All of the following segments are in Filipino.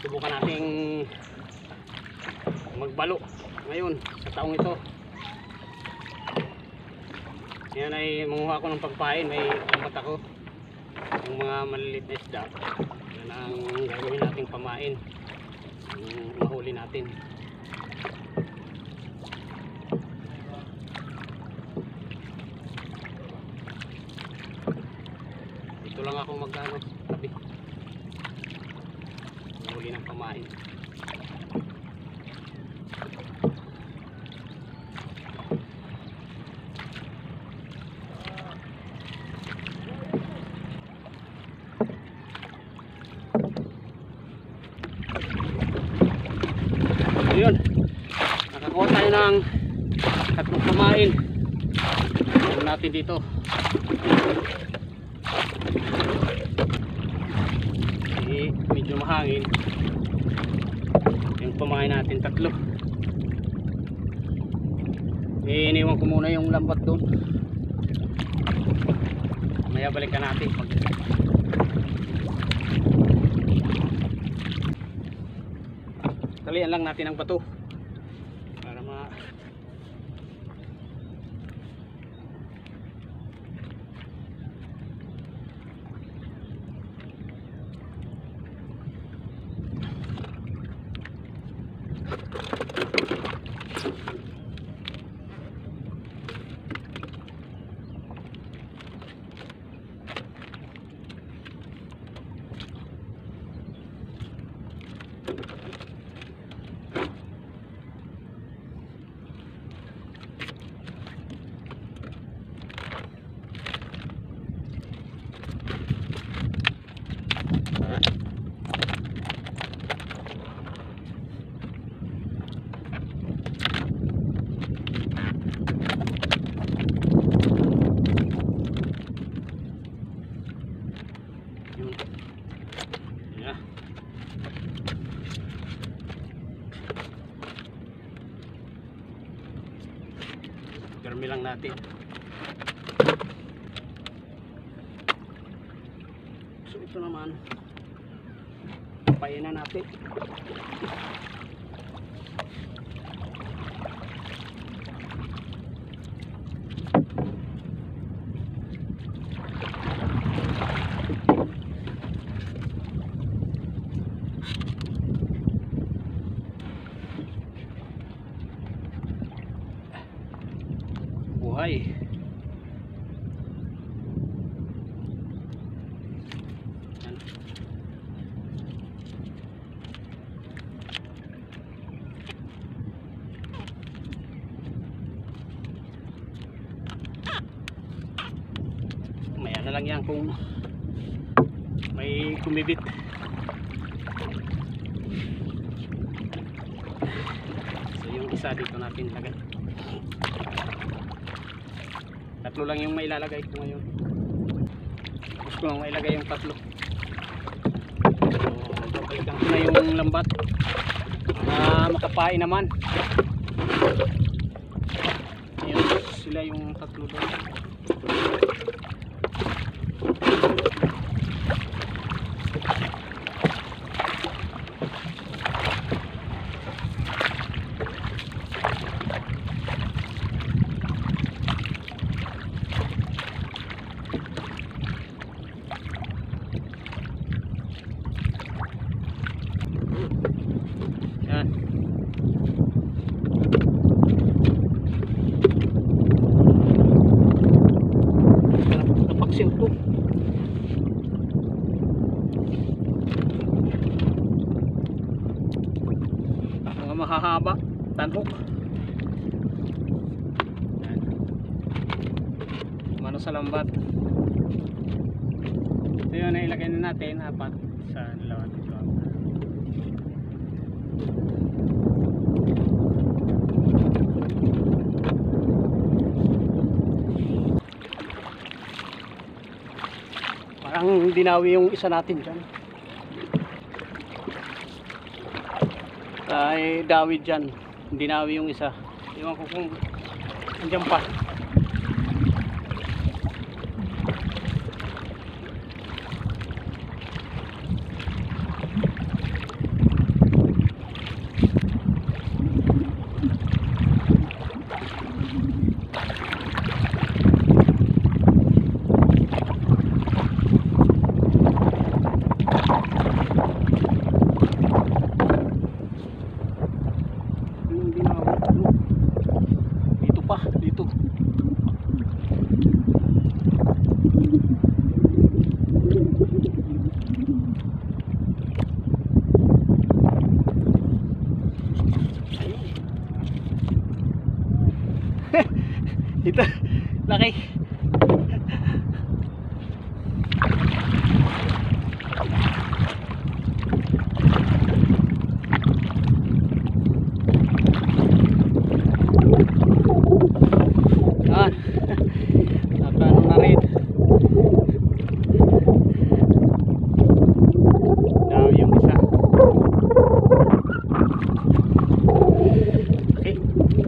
subukan nating magbalo ngayon sa taong ito. Yan ay manguha ko ng pagpain, may lambat ako yung mga maliliit na isda. Yan ang gagawin nating pamain, yung mahuli natin. Dito lang ako mag-ano tabi, mahuli ng pamain. Ayun, nakakuha tayo ng tatlong pamain. Gawin natin dito. Medyo mahangin yung pamain natin, tatlo. Iniwan ko muna yung lambat doon, maya balikan natin pag talian lang natin ang bato para garmi lang natin. So ito naman papayin na natin. Buhay. Maya na lang yan kung may kumibit. So yung isa dito natin lagay. Tatlo lang yung mailalagay ko ngayon. Gusto ko lang mailagay yung tatlo. So babalikan ko na yung lambat para makapain naman. Ayun, sila yung tatlo doon. Yan. Napagsiw to. Mga mahahaba, tanhok. Yan. Mano sa lambat. Ito yun na ilagay na natin, apat sa dalawa dito. Parang dinawi yung isa natin dyan. Ay dawid dyan, dinawi yung isa. Iwan ko kung andyan pa. Ito, laki. Yan. Nakano na rin. Dami yung isa. Okay.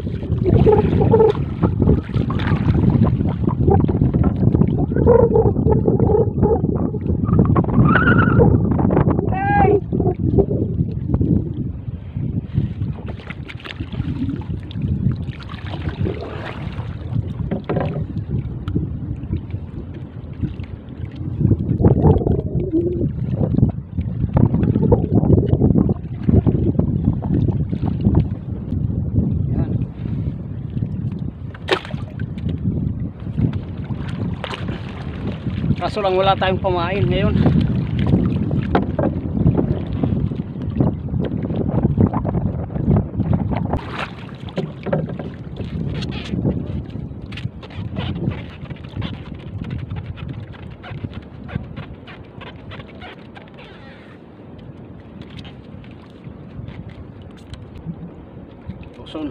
Kaso lang wala tayong pamain ngayon. Tukson.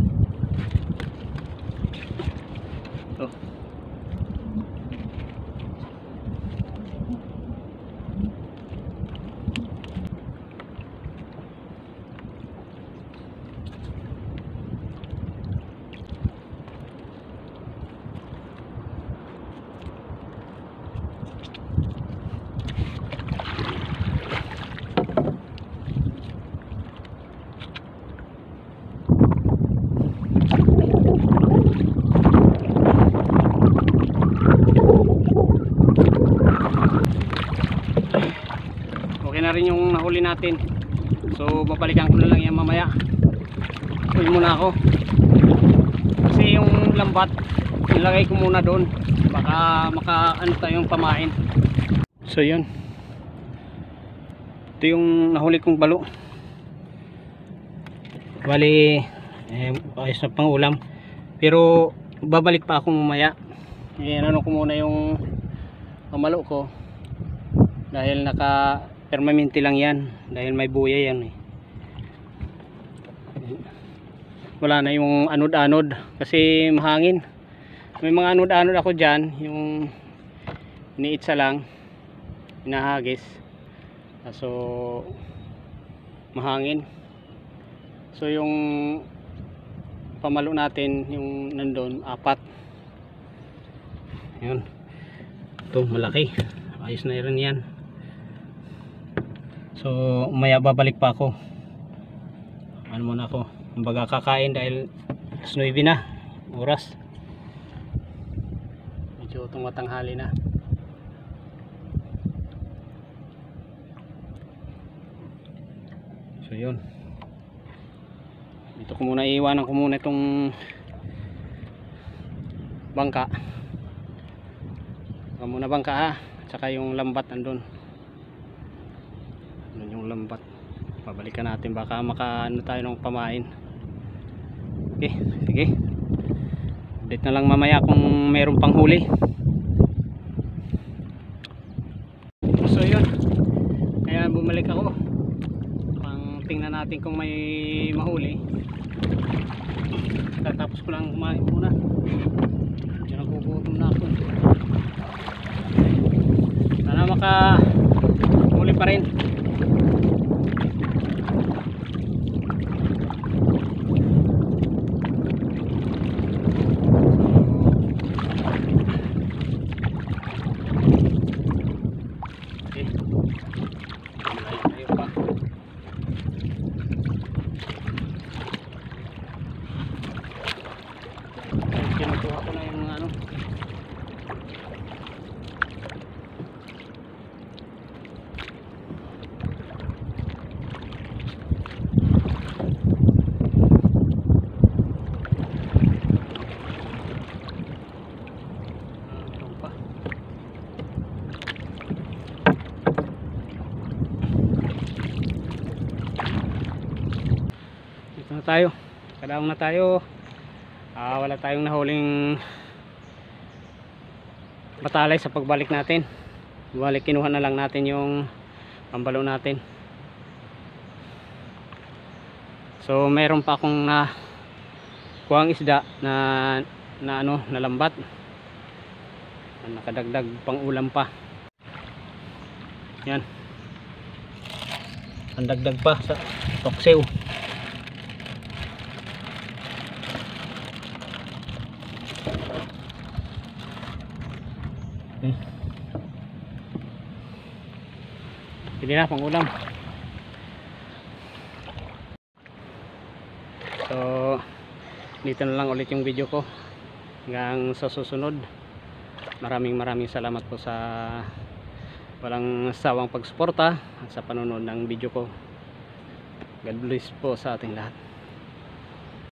Oh. Okay na rin yung nahuli natin. So babalikan ko na lang yan mamaya. Uwi muna ako. Kasi yung lambat nilagay ko muna doon. Baka ano tayong pamain. So yun. Ito yung nahuli kong balo. Bali ayos na pang ulam. Pero babalik pa ako mamaya. Ano ko muna yung pamalo ko. Dahil naka permanente lang yan, dahil may buya yan eh. Wala na yung anod-anod kasi mahangin. May mga anod-anod ako dyan, yung iniitsa lang, hinahagis. So mahangin. So yung pamalo natin, yung nandun, 4. Yun. Ito malaki. Ayos na rin yan. So maya babalik pa ako. Ano muna ako, kumbaga kakain dahil 9 na oras. Medyo tumatanghali na. So yun. Dito ko muna iiwanan ko muna itong bangka. Baka muna bangka ha. Tsaka yung lambat nandun. Yung lambat pabalikan natin, baka makaano tayo ng pamain. Okay, sige, update na lang mamaya kung mayroong panghuli. So yun, kaya bumalik ako pang tingnan natin kung may mahuli. Tatapos ko lang kumain muna, yun, nagugutom na ako. Sana makahuli pa rin. Kinukuha ko na yung ano. Dito na tayo. Kadaong na tayo. Wala tayong nahuling batalay sa pagbalik natin. Kinuha na lang natin yung pambalo natin. So meron pa akong kuhang isda na lambat, nakadagdag pang ulam pa. Yan, ang dagdag pa sa toksew. Hindi na pang ulam. So dito na lang ulit yung video ko. Hanggang sa susunod. Maraming salamat po sa walang sawang pagsuporta at sa panonood ng video ko. God bless po sa ating lahat.